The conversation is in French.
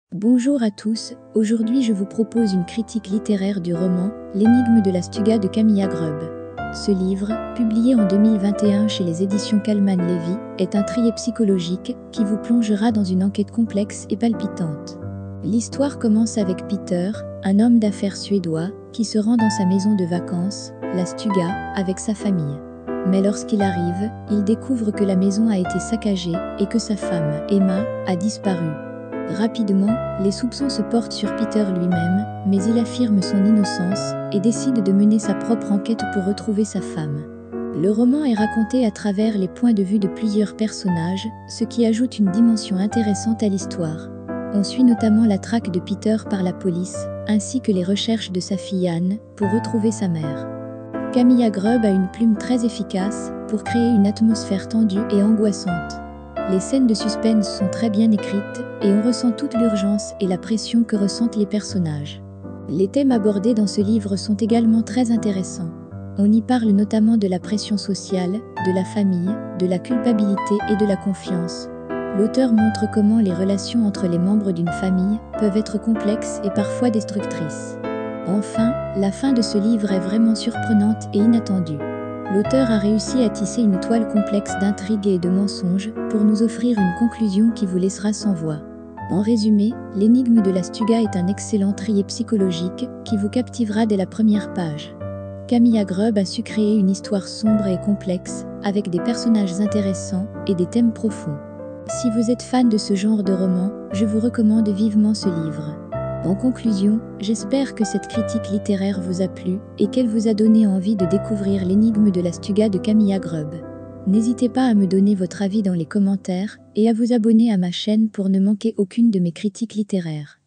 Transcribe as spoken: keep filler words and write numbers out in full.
Bonjour à tous, aujourd'hui je vous propose une critique littéraire du roman « L'énigme de l'Astuga » de Camilla Grub. Ce livre, publié en deux mille vingt et un chez les éditions Calman Levy, est un thriller psychologique qui vous plongera dans une enquête complexe et palpitante. L'histoire commence avec Peter, un homme d'affaires suédois, qui se rend dans sa maison de vacances, l'Astuga, avec sa famille. Mais lorsqu'il arrive, il découvre que la maison a été saccagée et que sa femme, Emma, a disparu. Rapidement, les soupçons se portent sur Peter lui-même, mais il affirme son innocence et décide de mener sa propre enquête pour retrouver sa femme. Le roman est raconté à travers les points de vue de plusieurs personnages, ce qui ajoute une dimension intéressante à l'histoire. On suit notamment la traque de Peter par la police, ainsi que les recherches de sa fille Anne pour retrouver sa mère. Camilla Grub a une plume très efficace pour créer une atmosphère tendue et angoissante. Les scènes de suspense sont très bien écrites et on ressent toute l'urgence et la pression que ressentent les personnages. Les thèmes abordés dans ce livre sont également très intéressants. On y parle notamment de la pression sociale, de la famille, de la culpabilité et de la confiance. L'auteur montre comment les relations entre les membres d'une famille peuvent être complexes et parfois destructrices. Enfin, la fin de ce livre est vraiment surprenante et inattendue. L'auteur a réussi à tisser une toile complexe d'intrigues et de mensonges pour nous offrir une conclusion qui vous laissera sans voix. En résumé, L'énigme de l'Astuga est un excellent thriller psychologique qui vous captivera dès la première page. Camilla Grub a su créer une histoire sombre et complexe, avec des personnages intéressants et des thèmes profonds. Si vous êtes fan de ce genre de roman, je vous recommande vivement ce livre. En conclusion, j'espère que cette critique littéraire vous a plu et qu'elle vous a donné envie de découvrir L'énigme de l'Astuga de Camilla Grub. N'hésitez pas à me donner votre avis dans les commentaires et à vous abonner à ma chaîne pour ne manquer aucune de mes critiques littéraires.